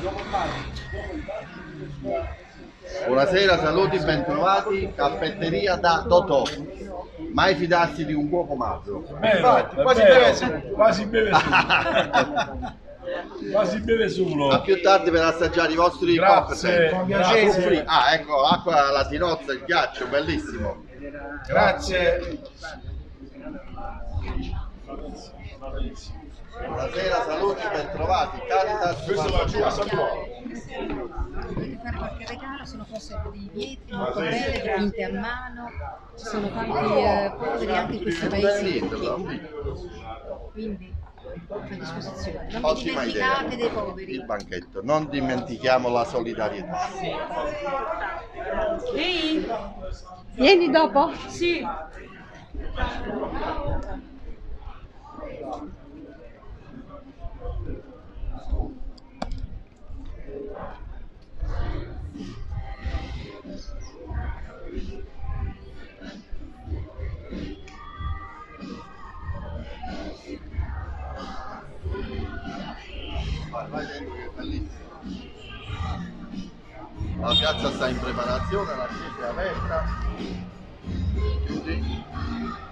Buonasera, saluti, bentrovati, caffetteria da Totò. Mai fidarsi di un cuoco magro. Infatti, quasi beve solo. Quasi beve solo. Quasi beve solo. A più tardi per assaggiare i vostri Grazie. cocktail. Ah, ecco, acqua alla tinozza, il ghiaccio, bellissimo. Grazie. Buonasera, saluti, bentrovati. Caritas. Questa è la giù a Sassuolo. Potete fare qualche regalo, sono cose dei dietri, molto belle, dipinte a mano, ci sono tanti poveri anche in questi paesi ricchi. Quindi a disposizione. Non vi Ottima idea. dimenticate dei poveri. Il banchetto, non dimentichiamo la solidarietà. Ehi! Vieni dopo? Sì! Vai dentro che è bellissimo. La piazza sta in preparazione, la chiesa è aperta. Chiudi.